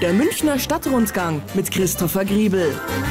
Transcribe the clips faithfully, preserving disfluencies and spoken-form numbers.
Der Münchner Stadtrundgang mit Christopher Griebel.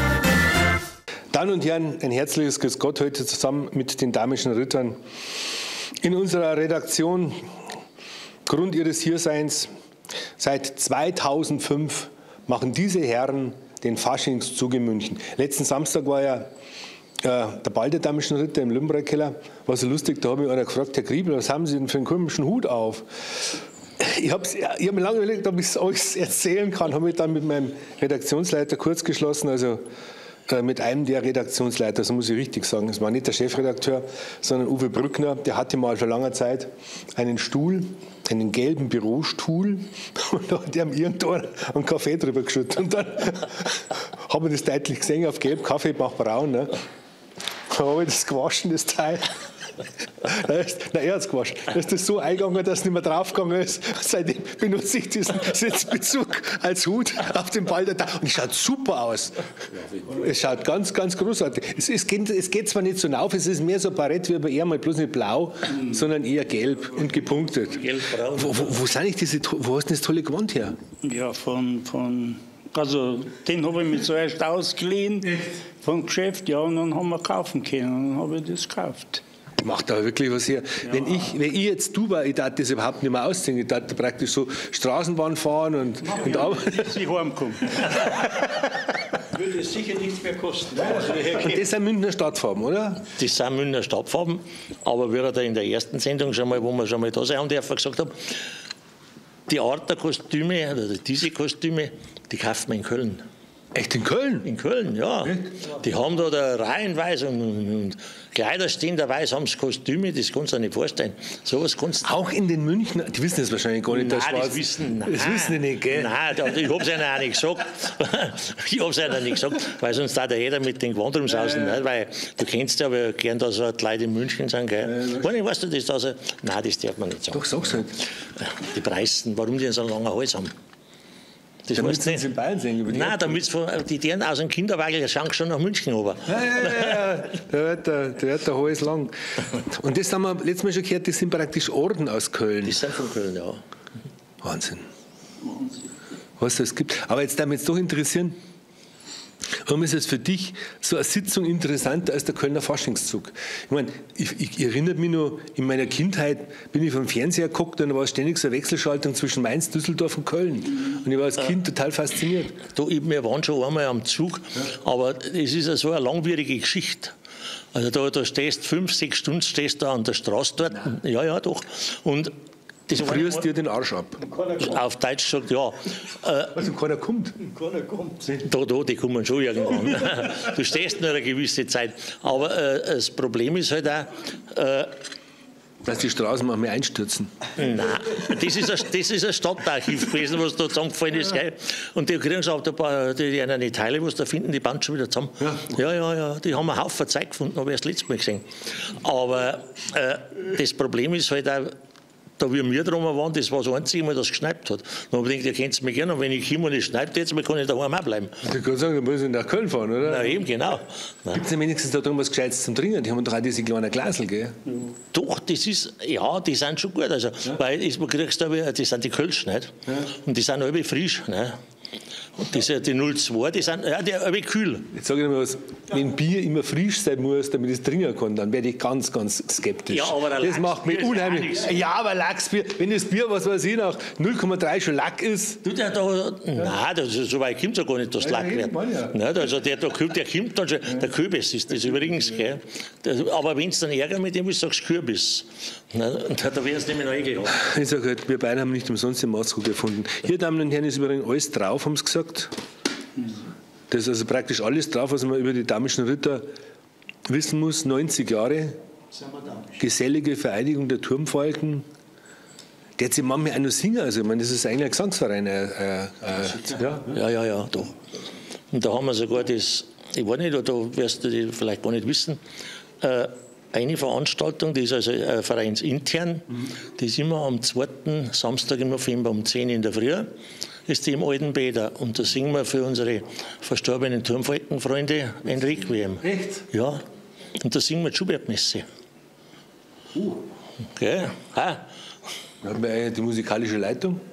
Damen und Herren, ein herzliches Grüß Gott heute zusammen mit den damischen Rittern. In unserer Redaktion, Grund ihres Hierseins, seit zweitausendfünf machen diese Herren den Faschingszug in München. Letzten Samstag war ja äh, der Ball der damischen Ritter im Lümberer-Keller. War so lustig, da habe ich einer gefragt, Herr Griebel, was haben Sie denn für einen komischen Hut auf? Ich habe ich hab mir lange überlegt, ob ich es euch erzählen kann. Habe mich dann mit meinem Redaktionsleiter kurz geschlossen, also äh, mit einem der Redaktionsleiter, so muss ich richtig sagen. Es war nicht der Chefredakteur, sondern Uwe Brückner. Der hatte mal vor langer Zeit einen Stuhl, einen gelben Bürostuhl, und da hat er ihm irgendwo einen Kaffee drüber geschüttet. Und dann habe ich das deutlich gesehen, auf gelb, Kaffee macht braun. Ne? Da habe ich das gewaschen, das Teil. Nein, er hat es gewaschen. Da ist das so eingegangen, dass es nicht mehr draufgegangen ist. Seitdem benutze ich diesen Sitzbezug als Hut auf dem Ball der Tag. Und es schaut super aus. Es schaut ganz, ganz großartig. Es, es, geht, es geht zwar nicht so rauf, es ist mehr so Barett wie bei ihm, mal bloß nicht blau, mhm. sondern eher gelb und gepunktet. Gelb-braun. Wo, wo, wo, sind diese, wo hast du das tolle Gewand her? Ja, von... von Also, den habe ich mir zuerst ausgeliehen vom Geschäft, ja, und dann haben wir kaufen können. Und dann habe ich das gekauft. Macht aber wirklich was her. Ja. Wenn, ich, wenn ich jetzt du war, ich darf das überhaupt nicht mehr ausziehen. Ich darf praktisch so Straßenbahn fahren und... Mach und ja, bis ich heimkomme. Würde es sicher nichts mehr kosten. Und das sind Münchner Stadtfarben, oder? Das sind Münchner Stadtfarben. Aber wie er da in der ersten Sendung schon mal, wo wir schon mal da sein haben, dürfen, gesagt haben, die Art der Kostüme, oder diese Kostüme, die kauft man in Köln. Echt in Köln? In Köln, ja. Echt? Die haben da, da reihenweise und, und Kleider stehen dabei, haben sie Kostüme, das kannst du dir nicht vorstellen. So was kannst auch in den Münchner, die wissen das wahrscheinlich gar nicht. Nein, das, das wissen, nein, das wissen die nicht, gell? Nein, ich habe es ihnen auch nicht gesagt. Ich habe es ihnen nicht gesagt, weil sonst da jeder mit den Gewand rumsausen. Ja, ja. Weil du kennst ja aber gern, dass halt Leute in München sind, gell? Ja, ja. Weißt du das? Also, nein, das darf man nicht sagen. Doch, sag's halt. Die Preisen, warum die so einen langen Hals haben. Das damit sie in Bayern sehen. Nein, damit die deren aus dem Kinderwagen schauen schon nach München runter. Ja, ja, ja, ja. Da wird der, der, wird der Hals lang. Und das haben wir letztes Mal schon gehört, das sind praktisch Orden aus Köln. Die sind von Köln, ja. Wahnsinn. Was das gibt. Aber jetzt darf mich jetzt doch interessieren, warum ist es für dich so eine Sitzung interessanter als der Kölner Faschingszug? Ich meine, ich, ich erinnere mich noch, in meiner Kindheit bin ich vom Fernseher geguckt und da war ständig so eine Wechselschaltung zwischen Mainz, Düsseldorf und Köln. Und ich war als Kind total fasziniert. Du, wir waren schon einmal am Zug, ja. Aber es ist ja so eine langwierige Geschichte. Also da, da stehst fünf, sechs Stunden stehst da an der Straße dort. Nein. Ja, ja, doch. Und du frierst dir den Arsch ab. Auf Deutsch sagt ja. Äh, also keiner kommt? Keiner kommt. Da, da, die kommen schon irgendwann. Du stehst nur eine gewisse Zeit. Aber äh, das Problem ist halt auch, äh, dass die Straßen manchmal einstürzen. Nein, das ist ein, das ist ein Stadtarchiv gewesen, was da zusammengefallen ist. Gell? Und die kriegen so ein paar, die, die, die Teile, was da finden, die bauen schon wieder zusammen. Ja, ja, ja, ja, die haben einen Haufen Zeit gefunden, habe ich erst letztes Mal gesehen. Aber äh, das Problem ist halt auch, da wie wir drum waren, das war das einzige Mal, das geschneit hat. Dann habe ich gedacht, ihr kennt mich gerne, und wenn ich komme und es schneit jetzt, kann ich daheim auch bleiben. Ich kann sagen, du musst nach Köln fahren, oder? Na eben, genau. Gibt es denn wenigstens da drum was Gescheites zum Trinken? Die haben doch auch diese kleinen Glasel, gell? Doch, das ist, ja, die sind schon gut. Also, ja. Weil du kriegst da, das sind die Kölsch, nicht? Ja. Und die sind alle frisch. Nicht? Und diese, die null zwei, die sind ja, die alle kühl. Jetzt sage ich dir mal was, wenn Bier immer frisch sein muss, damit ich es trinken kann, dann werde ich ganz, ganz skeptisch. Ja, aber das macht mich unheimlich. Ja, aber Lachsbier, wenn das Bier, was weiß ich, nach null Komma drei schon Lack ist. Du, der da, ja. Nein, das, so weit kommt es ja gar nicht, dass es Lack wird. Ja. Nein, also der, der, der kommt dann schon, ja. Der Kürbis ist das übrigens. Gell? Der, aber wenn es dann Ärger mit dem ist, sagst du Kürbis. Na, da wäre es nämlich noch eingeladen. Ich sage halt, wir beide haben nicht umsonst den Maßkrug gefunden. Hier, Damen und Herren, ist übrigens alles drauf, haben sie gesagt. Das ist also praktisch alles drauf, was man über die damischen Ritter wissen muss. neunzig Jahre, gesellige Vereinigung der Turmfalken. Der hat sich manchmal auch noch singen. Also, ich meine, das ist eigentlich ein Gesangsverein. Äh, äh, ja. ja, ja, ja, doch. Und da haben wir sogar das, ich weiß nicht, da wirst du die vielleicht gar nicht wissen, äh, eine Veranstaltung, die ist also äh, vereinsintern, mhm. Die ist immer am zweiten Samstag im November um zehn in der Früh. Ist die im Alten Bäder. Und da singen wir für unsere verstorbenen Turmfalkenfreunde ein Requiem. Echt? Ja. Und da singen wir die Schubert-Messe. Uh. Okay. Ha. Hat man die musikalische Leitung?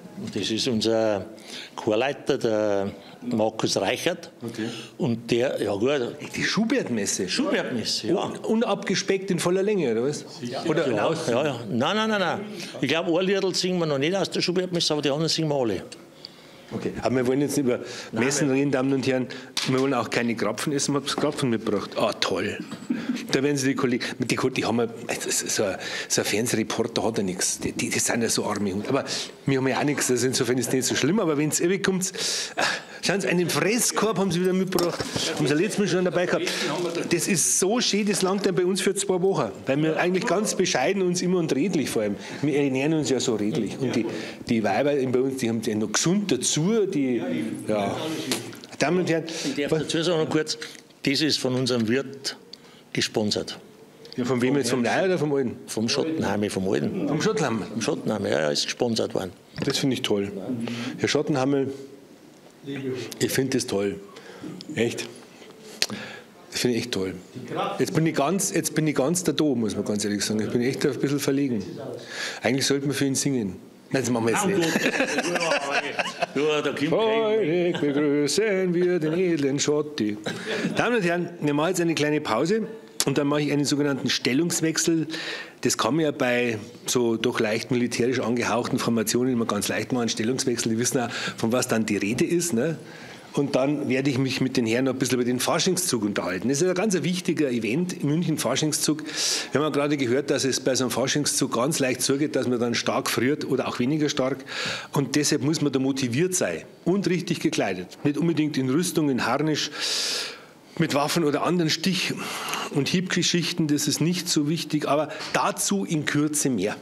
Das ist unser Chorleiter, der Markus Reichert. Okay. Und der, ja gut. Die Schubertmesse. Schubertmesse, ja. Un unabgespeckt in voller Länge, oder was? Ja. Oder ja, ja, ja. Nein, nein, nein, nein. Ich glaube, ein Liedl singen wir noch nicht aus der Schubertmesse, aber die anderen singen wir alle. Okay. Aber wir wollen jetzt nicht über Messen Nein, reden, Damen und Herren. Wir wollen auch keine Krapfen essen. Ich habe Krapfen mitgebracht. Ah, toll. Da werden Sie die Kollegen, die, die haben ja, so ein, so ein Fernsehreporter hat ja nichts. Die, die, die sind ja so arme Hunde. Aber wir haben ja auch nichts. Also insofern ist es nicht so schlimm. Aber wenn es ewig kommt, schauen Sie, einen Fresskorb haben Sie wieder mitgebracht. Haben Sie letztes Mal schon dabei gehabt. Das ist so schön, das langt dann bei uns für zwei Wochen. Weil wir eigentlich ganz bescheiden uns immer und redlich vor allem. Wir ernähren uns ja so redlich. Und die, die Weiber bei uns, die haben ja noch gesund dazu. Die, ja. Damen und Herren, ich darf dazu sagen noch kurz, das ist von unserem Wirt gesponsert. Ja, von wem jetzt? Vom Neuen oder vom Alten? Vom Schottenheim, vom Alten. Vom Schottenheim? Vom Schottenheim, ja, ja, ist gesponsert worden. Das finde ich toll. Herr Schottenhammel, ich finde das toll. Echt. Das finde ich echt toll. Jetzt bin ich ganz, jetzt bin ich ganz da, muss man ganz ehrlich sagen. Ich bin echt ein bisschen verlegen. Eigentlich sollten wir für ihn singen. Nein, das machen wir jetzt nicht. Ja, da kommt Freudig begrüßen wir den edlen Schotti. Damen und Herren, wir machen jetzt eine kleine Pause und dann mache ich einen sogenannten Stellungswechsel. Das kann man ja bei so doch leicht militärisch angehauchten Formationen immer ganz leicht machen, Stellungswechsel. Die wissen auch, von was dann die Rede ist, ne? Und dann werde ich mich mit den Herren noch ein bisschen über den Faschingszug unterhalten. Das ist ein ganz wichtiger Event in München, Faschingszug. Wir haben ja gerade gehört, dass es bei so einem Faschingszug ganz leicht zugeht, dass man dann stark friert oder auch weniger stark. Und deshalb muss man da motiviert sein und richtig gekleidet. Nicht unbedingt in Rüstung, in Harnisch, mit Waffen oder anderen Stich- und Hiebgeschichten. Das ist nicht so wichtig, aber dazu in Kürze mehr.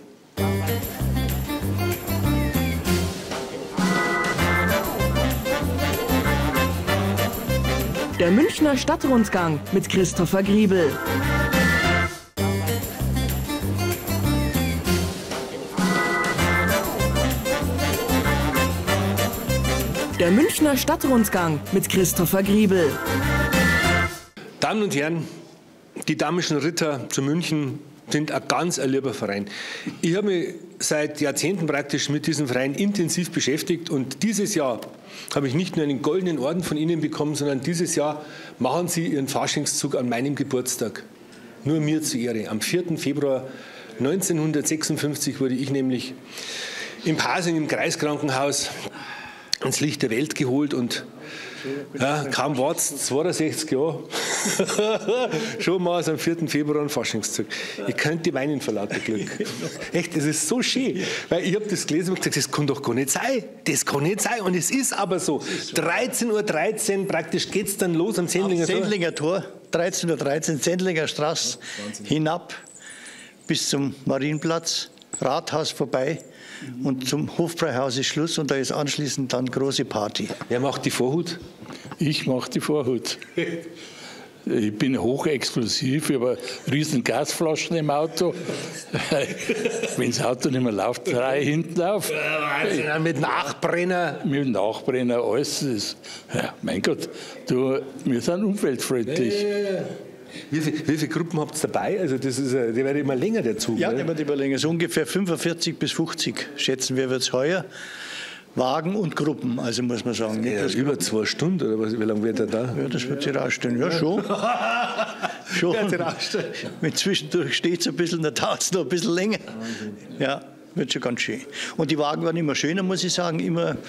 Der Münchner Stadtrundgang mit Christopher Griebel. Der Münchner Stadtrundgang mit Christopher Griebel. Damen und Herren, die Damischen Ritter zu München sind ein ganz ein lieber Verein. Ich habe mich seit Jahrzehnten praktisch mit diesem Verein intensiv beschäftigt und dieses Jahr habe ich nicht nur einen goldenen Orden von Ihnen bekommen, sondern dieses Jahr machen Sie Ihren Faschingszug an meinem Geburtstag. Nur mir zur Ehre. Am vierten Februar neunzehnhundertsechsundfünfzig wurde ich nämlich in Pasing im Kreiskrankenhaus ins Licht der Welt geholt und ja, kaum war es zweiundsechzig Jahre, schon mal am vierten Februar einen Faschingszug. Ich könnte weinen vor lauter Glück. Echt, das ist so schön. Weil ich habe das gelesen und gesagt, das kann doch gar nicht sein. Das kann nicht sein. Und es ist aber so. dreizehn Uhr dreizehn praktisch geht es dann los am Sendlinger Tor. Sendlinger Tor, dreizehn Uhr dreizehn, Sendlinger Straße hinab bis zum Marienplatz, Rathaus vorbei. Und zum Hofbräuhaus ist Schluss und da ist anschließend dann große Party. Wer macht die Vorhut? Ich mache die Vorhut. Ich bin hochexklusiv, ich habe riesen Gasflaschen im Auto. Wenn das Auto nicht mehr läuft, drei hinten auf. Ja, mit Nachbrenner. Mit Nachbrenner, alles. Das, ja, mein Gott, du, wir sind umweltfreundlich. Ja, ja, ja. Wie, viel, wie viele Gruppen habt ihr dabei? Also das ist, der wird immer länger, der Zug. Ja, oder? der wird immer länger. So ungefähr fünfundvierzig bis fünfzig, schätzen wir, wird es heuer. Wagen und Gruppen, also muss man sagen. Ja, über zwei Stunden, oder was, wie lange wird er da? Ja, das wird sich rausstellen. Ja, schon. schon. Wenn zwischendurch steht es ein bisschen, dann dauert es noch ein bisschen länger. Ja, wird schon ganz schön. Und die Wagen werden immer schöner, muss ich sagen, immer.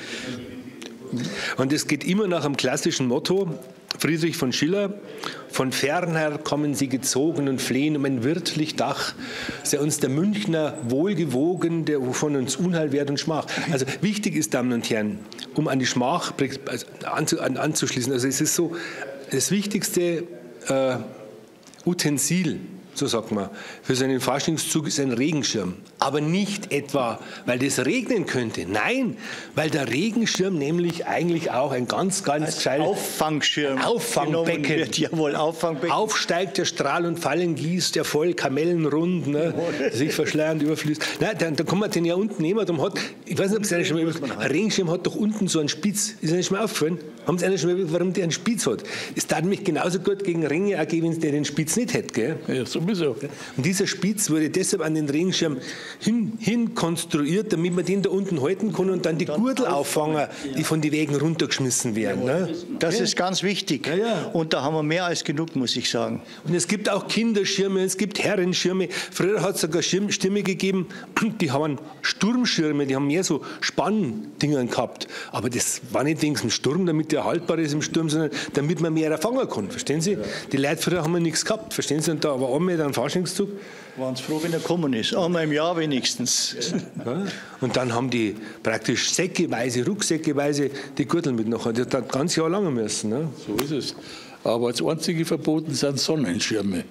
Und es geht immer nach einem klassischen Motto, Friedrich von Schiller, von fernher kommen sie gezogen und flehen um ein wirtlich Dach, sei uns der Münchner wohlgewogen, der von uns Unheil wert und Schmach. Also wichtig ist, Damen und Herren, um an die Schmach anzuschließen, also es ist so, das wichtigste äh, Utensil, so sagt man, für so einen Faschingszug ist ein Regenschirm. Aber nicht etwa, weil das regnen könnte. Nein, weil der Regenschirm nämlich eigentlich auch ein ganz, ganz gescheites Auffangschirm. Auffangbecken. Wird, jawohl, Auffangbecken. Aufsteigt der Strahl und fallen gießt, der voll Kamellenrund, ne, sich verschleiernd überfließt. Nein, dann, dann kann man den ja unten nehmen. Dann hat, ich weiß nicht, ob es einer schon mal überlegt, ein Regenschirm hat doch unten so einen Spitz. Ist Ihnen schon mal aufgefallen? Haben Sie einer schon mal überlegt, warum der einen Spitz hat? Es tat nämlich genauso gut gegen Ringe, auch wenn der den Spitz nicht hätte. Gell? Ja, sowieso. sowieso. Und dieser Spitz wurde deshalb an den Regenschirm hin, hin konstruiert, damit man den da unten halten kann und dann die Gurtel auffangen, die von den Wegen runtergeschmissen werden. Ne? Das ja. ist ganz wichtig. Ja, ja. Und da haben wir mehr als genug, muss ich sagen. Und es gibt auch Kinderschirme, es gibt Herrenschirme. Früher hat es sogar Schirm, Stürme gegeben, die haben Sturmschirme, die haben mehr so Spanndingern gehabt. Aber das war nicht wegen dem Sturm, damit der haltbar ist im Sturm, sondern damit man mehr fangen kann. Verstehen Sie? Ja. Die Leute früher haben wir nichts gehabt. Verstehen Sie? Und da war einmal ein Faschingszug. Waren Sie froh, wenn er gekommen ist? Einmal im Jahr wenigstens. Ja. Und dann haben die praktisch säckeweise, rucksäckeweise die Gürtel mit nachher. Die hat das ganze Jahr lang müssen. Ne? So ist es. Aber das einzige verboten sind Sonnenschirme.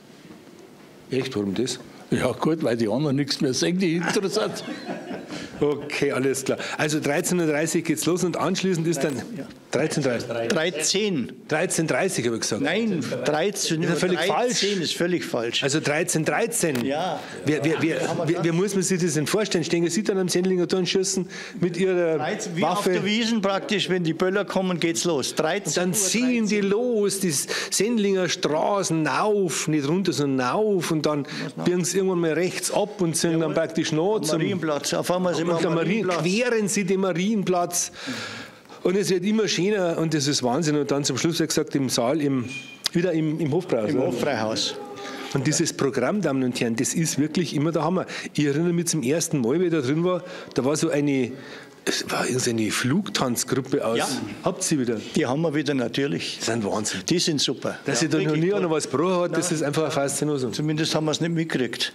Echt? Warum das? Ja gut, weil die anderen nichts mehr sehen, die interessant. Okay, alles klar. Also dreizehn Uhr dreißig geht's los und anschließend ist dann dreizehn Uhr dreißig. dreizehn. dreizehn Uhr dreißig habe ich gesagt. Nein, dreizehn Uhr. Ist völlig falsch. ist völlig falsch. Also dreizehn Uhr dreizehn. Ja. Wer, wer, wer, wer, wer muss man sich das denn vorstellen? Stehen Sie dann am Sendlinger Turm schießen mit Ihrer Wie Waffe? auf der Wiesn praktisch, wenn die Böller kommen, geht's los. Und dann ziehen die los, die Sendlinger Straßen rauf, nicht runter, sondern rauf und dann biegen sie irgendwann mal rechts ab und sind dann praktisch noch zum Marienplatz. Auf einmal sind wir am Marienplatz. Queren sie den Marienplatz. Und es wird immer schöner und das ist Wahnsinn. Und dann zum Schluss, wie gesagt, im Saal, im, wieder im, im Hofbräuhaus. Im Hofbräuhaus. Und dieses Programm, Damen und Herren, das ist wirklich immer der Hammer. Ich erinnere mich zum ersten Mal, wie ich da drin war, da war so eine, es war irgendeine Flugtanzgruppe aus. Ja. Habt ihr wieder? Die haben wir wieder natürlich. Das ist ein Wahnsinn. Die sind super. Dass ja, ich da noch nie einer was gebrochen hat, das ist einfach ein Faszinosum. Zumindest haben wir es nicht mitgekriegt.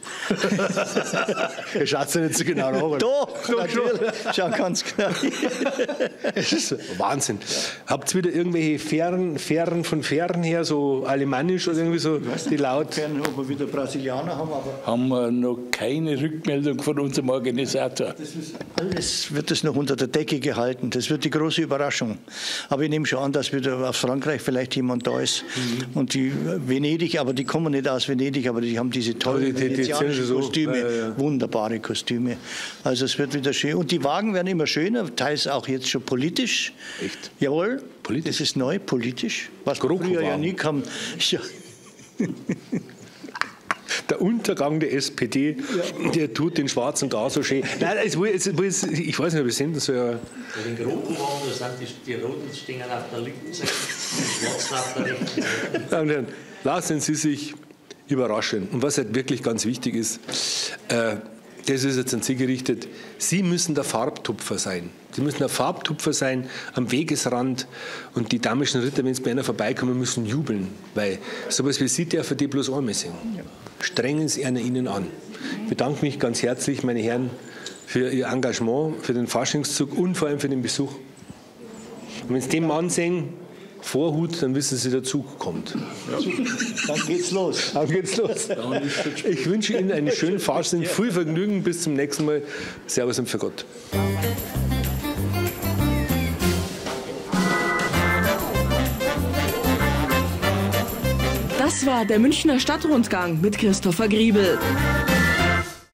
Ihr schaut ja nicht so genau an. Doch, natürlich. Schau ganz genau. Das ist Wahnsinn. Ja. Habt ihr wieder irgendwelche Fern, Fern von Fern her, so alemannisch oder irgendwie so, die laut? Fern, ob wir wieder Brasilianer haben, aber. Haben wir noch keine Rückmeldung von unserem Organisator. Das ist alles wird das noch unter der Decke gehalten. Das wird die große Überraschung. Aber ich nehme schon an, dass wieder aus Frankreich vielleicht jemand da ist. Mhm. Und die Venedig, aber die kommen nicht aus Venedig, aber die haben diese tollen die, die, die so. Kostüme, ja, ja. wunderbare Kostüme. Also es wird wieder schön. Und die Wagen werden immer schöner, teils auch jetzt schon politisch. Echt? Jawohl, politisch? Das ist neu, politisch. Was wir früher ja nie kam. Ja. Der Untergang der S P D, ja. Der tut den schwarzen Gas so schön. Nein, es, es, es, ich weiß nicht, ob wir sind so. Ja. Den roten Wagen, da sind die, die roten stehen auf der linken Seite, die schwarzen auf der rechten Seite. Damen und Herren, lassen Sie sich überraschen. Und was halt wirklich ganz wichtig ist, äh, das ist jetzt an Sie gerichtet, Sie müssen der Farbtupfer sein. Sie müssen der Farbtupfer sein am Wegesrand und die damischen Ritter, wenn sie bei einer vorbeikommen, müssen jubeln, weil sowas wie Sie dürfen die bloß einmal singen. Strengen Sie einer Ihnen an. Ich bedanke mich ganz herzlich, meine Herren, für Ihr Engagement, für den Faschingszug und vor allem für den Besuch. Und wenn Sie den Mann sehen, Vorhut, dann wissen Sie, der Zug kommt. Ja. Dann geht's los. Dann geht's los. Ich wünsche Ihnen einen schönen Fasching, viel Vergnügen, bis zum nächsten Mal. Servus und für Gott. Das war der Münchner Stadtrundgang mit Christopher Griebel.